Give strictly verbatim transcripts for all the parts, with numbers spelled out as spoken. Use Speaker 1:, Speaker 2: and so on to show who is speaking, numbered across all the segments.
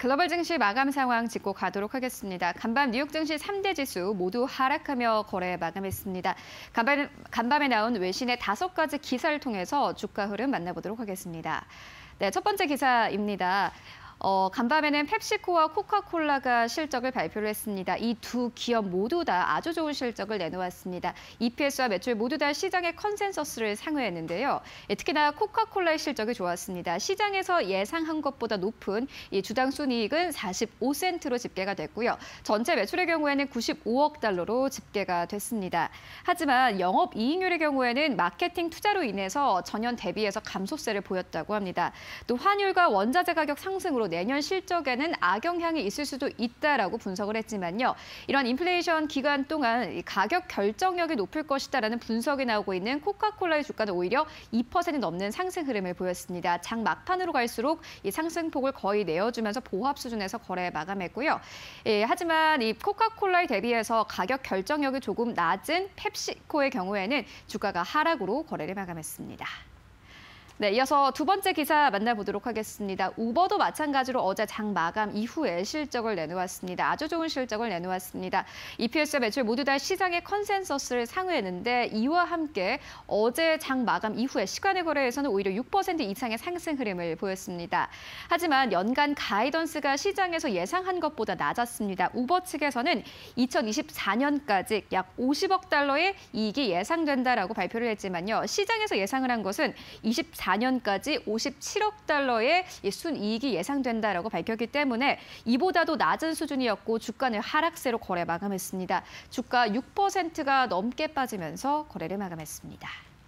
Speaker 1: 글로벌 증시 마감 상황 짚고 가도록 하겠습니다. 간밤 뉴욕 증시 삼 대 지수 모두 하락하며 거래 마감했습니다. 간밤, 간밤에 나온 외신의 다섯 가지 기사를 통해서 주가 흐름 만나보도록 하겠습니다. 네, 첫 번째 기사입니다. 어, 간밤에는 펩시코와 코카콜라가 실적을 발표를 했습니다. 이 두 기업 모두 다 아주 좋은 실적을 내놓았습니다. 이피에스와 매출 모두 다 시장의 컨센서스를 상회했는데요. 예, 특히나 코카콜라의 실적이 좋았습니다. 시장에서 예상한 것보다 높은 이 주당 순이익은 사십오 센트로 집계가 됐고요. 전체 매출의 경우에는 구십오억 달러로 집계가 됐습니다. 하지만 영업이익률의 경우에는 마케팅 투자로 인해서 전년 대비해서 감소세를 보였다고 합니다. 또 환율과 원자재 가격 상승으로 내년 실적에는 악영향이 있을 수도 있다라고 분석을 했지만요. 이런 인플레이션 기간 동안 가격 결정력이 높을 것이다라는 분석이 나오고 있는 코카콜라의 주가는 오히려 이 퍼센트 넘는 상승 흐름을 보였습니다. 장 막판으로 갈수록 이 상승폭을 거의 내어주면서 보합 수준에서 거래 마감했고요. 예, 하지만 이 코카콜라에 대비해서 가격 결정력이 조금 낮은 펩시코의 경우에는 주가가 하락으로 거래를 마감했습니다. 네, 이어서 두 번째 기사 만나보도록 하겠습니다. 우버도 마찬가지로 어제 장 마감 이후에 실적을 내놓았습니다. 아주 좋은 실적을 내놓았습니다. 이피에스와 매출 모두 다 시장의 컨센서스를 상회했는데 이와 함께 어제 장 마감 이후에 시간의 거래에서는 오히려 육 퍼센트 이상의 상승 흐름을 보였습니다. 하지만 연간 가이던스가 시장에서 예상한 것보다 낮았습니다. 우버 측에서는 이천이십사 년까지 약 오십억 달러의 이익이 예상된다라고 발표를 했지만요. 시장에서 예상을 한 것은 이십사 년까지 오십칠억 달러의 순이익이 예상된다라고 밝혔기 때문에 이보다도 낮은 수준이었고 주가는 하락세로 거래 마감했습니다. 주가 육 퍼센트가 넘게 빠지면서 거래를 마감했습니다.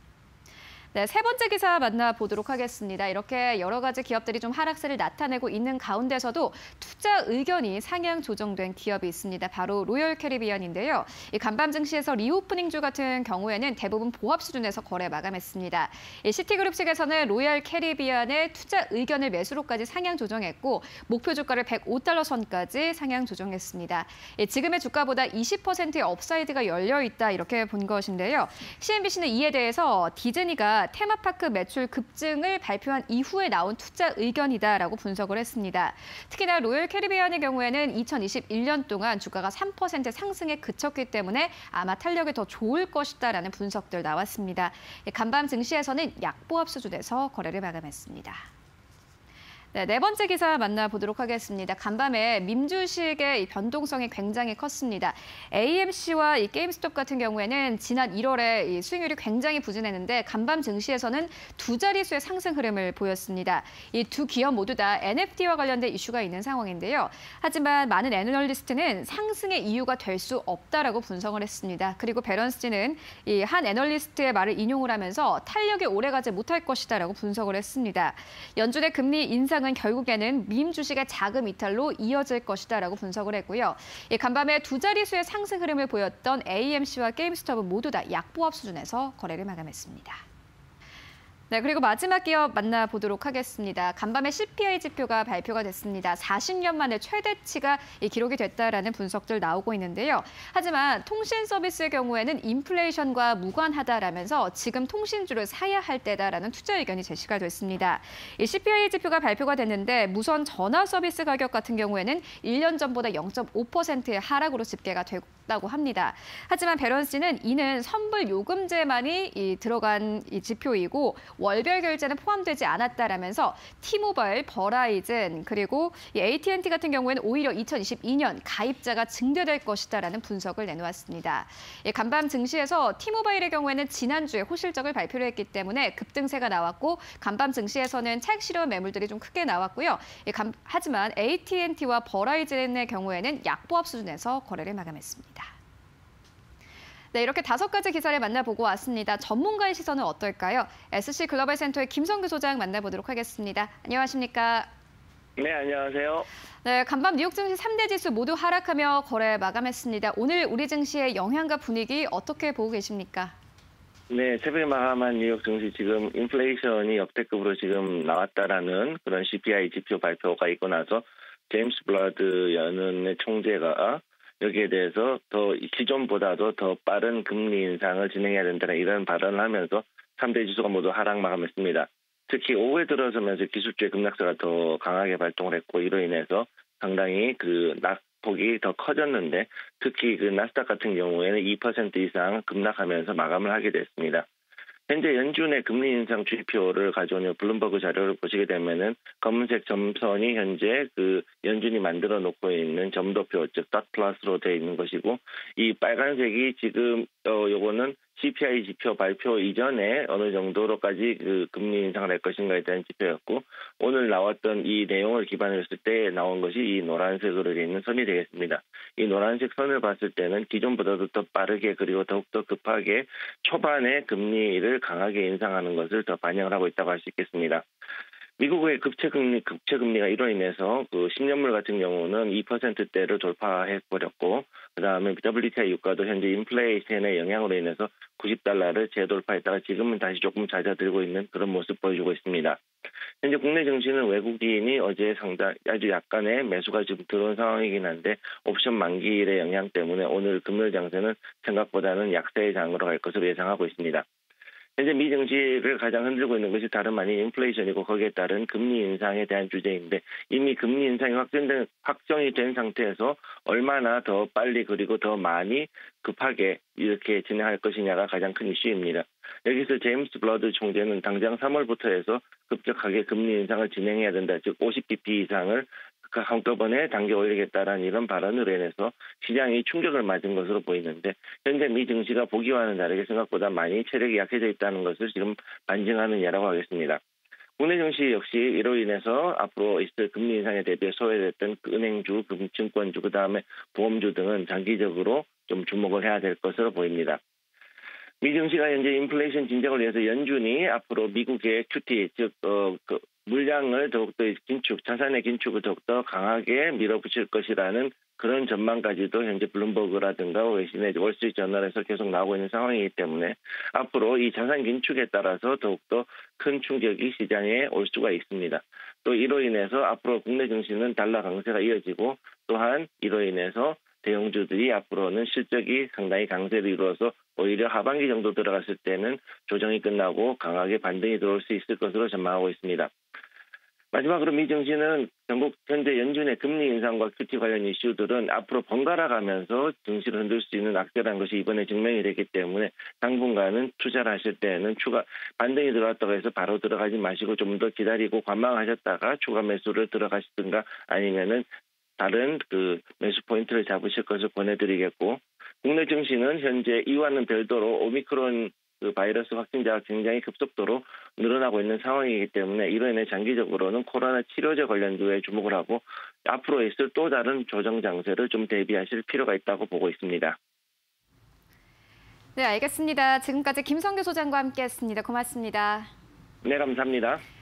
Speaker 1: 네, 세 번째 기사 만나보도록 하겠습니다. 이렇게 여러 가지 기업들이 좀 하락세를 나타내고 있는 가운데서도 투자 의견이 상향 조정된 기업이 있습니다. 바로 로열 캐리비안인데요. 이 간밤 증시에서 리오프닝주 같은 경우에는 대부분 보합 수준에서 거래 마감했습니다. 이 시티그룹 측에서는 로열 캐리비안의 투자 의견을 매수로까지 상향 조정했고 목표 주가를 백오 달러 선까지 상향 조정했습니다. 이 지금의 주가보다 이십 퍼센트의 업사이드가 열려 있다 이렇게 본 것인데요. 씨엔비씨는 이에 대해서 디즈니가 테마파크 매출 급증을 발표한 이후에 나온 투자 의견이다라고 분석을 했습니다. 특히나 로열 캐리비안의 경우에는 이천이십일 년 동안 주가가 삼 퍼센트 상승에 그쳤기 때문에 아마 탄력이 더 좋을 것이다라는 분석들 나왔습니다. 간밤 증시에서는 약보합 수준에서 거래를 마감했습니다. 네, 네 번째 기사 만나보도록 하겠습니다. 간밤에 밈 주식의 변동성이 굉장히 컸습니다. 에이엠씨와 이 게임스톱 같은 경우에는 지난 일월에 이 수익률이 굉장히 부진했는데 간밤 증시에서는 두 자릿수의 상승 흐름을 보였습니다. 이 두 기업 모두 다 엔에프티와 관련된 이슈가 있는 상황인데요. 하지만 많은 애널리스트는 상승의 이유가 될 수 없다라고 분석을 했습니다. 그리고 베런스틴은 이 한 애널리스트의 말을 인용을 하면서 탄력이 오래가지 못할 것이다라고 분석을 했습니다. 연준의 금리 인상 은 결국에는 밈 주식의 자금 이탈로 이어질 것이다라고 분석을 했고요. 예, 간밤에 두 자릿수의 상승 흐름을 보였던 에이엠씨와 게임스톱은 모두 다 약보합 수준에서 거래를 마감했습니다. 네, 그리고 마지막 기업 만나보도록 하겠습니다. 간밤에 씨피아이 지표가 발표가 됐습니다. 사십 년 만에 최대치가 기록이 됐다라는 분석들 나오고 있는데요. 하지만 통신 서비스의 경우에는 인플레이션과 무관하다라면서 지금 통신주를 사야 할 때다라는 투자 의견이 제시가 됐습니다. 이 씨피아이 지표가 발표가 됐는데 무선 전화 서비스 가격 같은 경우에는 일 년 전보다 영 점 오 퍼센트의 하락으로 집계가 되고 다고 합니다. 하지만 베런스는 이는 선불 요금제만이 이 들어간 이 지표이고 월별 결제는 포함되지 않았다라면서 티모바일, 버라이즌 그리고 이 에이티앤티 같은 경우에는 오히려 이천이십이 년 가입자가 증대될 것이다라는 분석을 내놓았습니다. 예, 간밤 증시에서 티모바일의 경우에는 지난주에 호실적을 발표를 했기 때문에 급등세가 나왔고 간밤 증시에서는 차익 실현 매물들이 좀 크게 나왔고요. 예, 감, 하지만 에이티앤티와 버라이즌의 경우에는 약보합 수준에서 거래를 마감했습니다. 네, 이렇게 다섯 가지 기사를 만나보고 왔습니다. 전문가의 시선은 어떨까요? 에스씨 글로벌 센터의 김성규 소장 만나보도록 하겠습니다. 안녕하십니까?
Speaker 2: 네, 안녕하세요.
Speaker 1: 네, 간밤 뉴욕 증시 삼 대 지수 모두 하락하며 거래 마감했습니다. 오늘 우리 증시의 영향과 분위기 어떻게 보고 계십니까?
Speaker 2: 네, 새벽에 마감한 뉴욕 증시 지금 인플레이션이 역대급으로 지금 나왔다라는 그런 씨피아이 지표 발표가 있고 나서 제임스 블러드 연은의 총재가 여기에 대해서 더 기존보다도 더 빠른 금리 인상을 진행해야 된다는 이런 발언을 하면서 삼 대 지수가 모두 하락 마감했습니다. 특히 오후에 들어서면서 기술주의 급락세가 더 강하게 발동을 했고 이로 인해서 상당히 그 낙폭이 더 커졌는데 특히 그 나스닥 같은 경우에는 이 퍼센트 이상 급락하면서 마감을 하게 됐습니다. 현재 연준의 금리 인상 주의표를 가져오는 블룸버그 자료를 보시게 되면은 검은색 점선이 현재 그 연준이 만들어 놓고 있는 점도표, 즉 닷 플러스로 되어 있는 것이고, 이 빨간색이 지금 어 요거는 씨피아이 지표 발표 이전에 어느 정도로까지 그 금리 인상을 할 것인가에 대한 지표였고, 오늘 나왔던 이 내용을 기반으로 했을 때 나온 것이 이 노란색으로 되어 있는 선이 되겠습니다. 이 노란색 선을 봤을 때는 기존보다도 더 빠르게 그리고 더욱더 급하게 초반에 금리를 강하게 인상하는 것을 더 반영을 하고 있다고 할 수 있겠습니다. 미국의 급체금리, 급체금리가 이로 인해서 그 십 년물 같은 경우는 이 퍼센트대를 돌파해버렸고, 그 다음에 더블유티아이 유가도 현재 인플레이션의 영향으로 인해서 구십 달러를 재돌파했다가 지금은 다시 조금 잦아들고 있는 그런 모습 보여주고 있습니다. 현재 국내 증시는 외국인이 어제 상당 아주 약간의 매수가 지금 들어온 상황이긴 한데 옵션 만기일의 영향 때문에 오늘 금요일 장세는 생각보다는 약세의 장으로 갈 것으로 예상하고 있습니다. 현재 미 증시를 가장 흔들고 있는 것이 다름 아닌 인플레이션이고 거기에 따른 금리 인상에 대한 주제인데, 이미 금리 인상이 확정된, 확정이 된 상태에서 얼마나 더 빨리 그리고 더 많이 급하게 이렇게 진행할 것이냐가 가장 큰 이슈입니다. 여기서 제임스 블러드 총재는 당장 삼월부터 해서 급격하게 금리 인상을 진행해야 된다. 즉 오십 비피 이상을 한꺼번에 당겨 올리겠다라는 이런 발언으로 인해서 시장이 충격을 맞은 것으로 보이는데, 현재 미 증시가 보기와는 다르게 생각보다 많이 체력이 약해져 있다는 것을 지금 반증하는 예라고 하겠습니다. 국내 증시 역시 이로 인해서 앞으로 있을 금리 인상에 대비해 소외됐던 은행주, 금증권주, 그다음에 보험주 등은 장기적으로 좀 주목을 해야 될 것으로 보입니다. 미 증시가 현재 인플레이션 진정을 위해서 연준이 앞으로 미국의 큐티, 즉 어, 그 물량을 더욱더 긴축, 자산의 긴축을 더욱더 강하게 밀어붙일 것이라는 그런 전망까지도 현재 블룸버그라든가 외신의 월스트리트저널에서 계속 나오고 있는 상황이기 때문에 앞으로 이 자산 긴축에 따라서 더욱더 큰 충격이 시장에 올 수가 있습니다. 또 이로 인해서 앞으로 국내 증시는 달러 강세가 이어지고, 또한 이로 인해서 대형주들이 앞으로는 실적이 상당히 강세를 이루어서 오히려 하반기 정도 들어갔을 때는 조정이 끝나고 강하게 반등이 들어올 수 있을 것으로 전망하고 있습니다. 마지막으로 미 증시는 전국 현재 연준의 금리 인상과 큐티 관련 이슈들은 앞으로 번갈아 가면서 증시를 흔들 수 있는 악재라는 것이 이번에 증명이 됐기 때문에 당분간은 투자를 하실 때는 추가 반등이 들어왔다고 해서 바로 들어가지 마시고 좀 더 기다리고 관망하셨다가 추가 매수를 들어가시든가 아니면은 다른 그 매수 포인트를 잡으실 것을 권해드리겠고, 국내 증시는 현재 이와는 별도로 오미크론 그 바이러스 확진자가 굉장히 급속도로 늘어나고 있는 상황이기 때문에 이로 인해 장기적으로는 코로나 치료제 관련주에 주목을 하고 앞으로 있을 또 다른 조정 장세를 좀 대비하실 필요가 있다고 보고 있습니다.
Speaker 1: 네, 알겠습니다. 지금까지 김성규 소장과 함께했습니다. 고맙습니다.
Speaker 2: 네, 감사합니다.